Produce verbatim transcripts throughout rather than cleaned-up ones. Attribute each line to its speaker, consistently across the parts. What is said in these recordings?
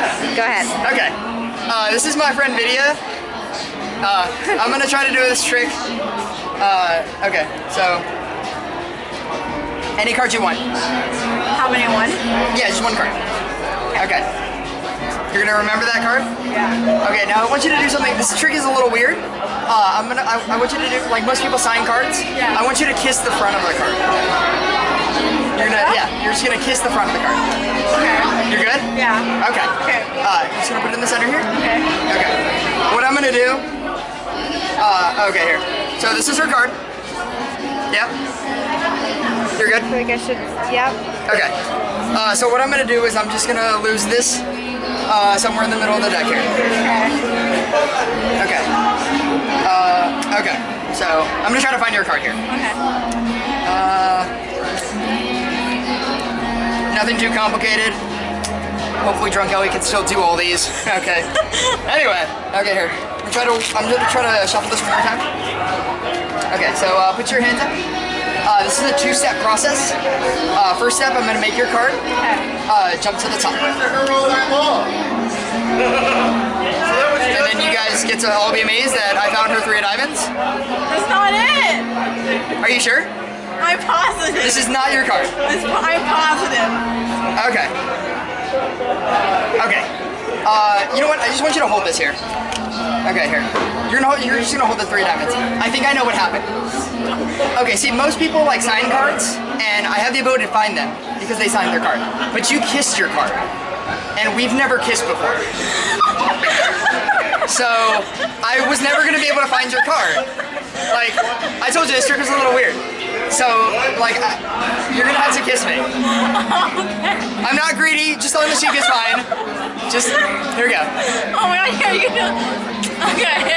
Speaker 1: Go ahead.
Speaker 2: Okay. Uh, this is my friend Vidya. Uh, I'm gonna try to do this trick. Uh, okay, so any card you want.
Speaker 1: How many one?
Speaker 2: Yeah, just one card. Okay. You're gonna remember that card?
Speaker 1: Yeah.
Speaker 2: Okay, now I want you to do something. This trick is a little weird. Uh, I'm gonna. I, I want you to do like most people sign cards.
Speaker 1: Yeah.
Speaker 2: I want you to kiss the front of the card. You're gonna. Yeah. You're just gonna kiss the front of the card.
Speaker 1: Okay.
Speaker 2: You're good?
Speaker 1: Yeah.
Speaker 2: Okay.
Speaker 1: Okay.
Speaker 2: Uh, you're just gonna put it in the center here.
Speaker 1: Okay.
Speaker 2: Okay. What I'm gonna do. Uh, okay, here. So this is her card. Yep. You're good?
Speaker 1: I feel like I should, yep.
Speaker 2: Okay. Uh, so what I'm gonna do is I'm just gonna lose this uh, somewhere in the middle of the deck here.
Speaker 1: Okay.
Speaker 2: Okay. Uh, okay. So I'm gonna try to find your card here.
Speaker 1: Okay.
Speaker 2: Uh, nothing too complicated. Hopefully Drunk Ellie can still do all these. Okay. Anyway. Okay, here. I'm try to. I'm gonna try to shuffle this one more time. Okay. So uh, put your hands up. Uh, this is a two-step process. Uh, first step, I'm gonna make your card. Uh, jump to the top. And then you guys get to all be amazed that I found her three of diamonds.
Speaker 1: That's not it.
Speaker 2: Are you sure?
Speaker 1: I'm positive.
Speaker 2: This is not your card.
Speaker 1: It's, I'm positive.
Speaker 2: Okay. Okay. Uh, you know what? I just want you to hold this here. Okay, here. You're gonna hold, you're just gonna hold the three diamonds. I think I know what happened. Okay, see, most people like sign cards, and I have the ability to find them because they signed their card. But you kissed your card, and we've never kissed before. So I was never gonna be able to find your card. Like I told you, this trick was a little weird. So like I, you're gonna have to kiss me.
Speaker 1: Okay.
Speaker 2: I'm not greedy. Just on the cheek is fine. Just here we go.
Speaker 1: Oh my god, yeah, you can do. Okay.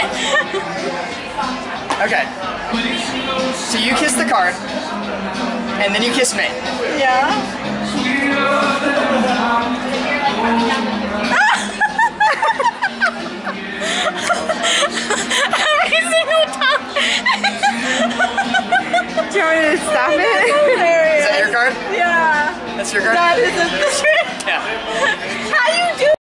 Speaker 2: Okay. So you kiss the card, and then you kiss me.
Speaker 1: Yeah. Every single time.
Speaker 3: Do you want me to stop it?
Speaker 1: Hilarious.
Speaker 2: Is that your card?
Speaker 1: Yeah.
Speaker 2: That's your card?
Speaker 1: That is a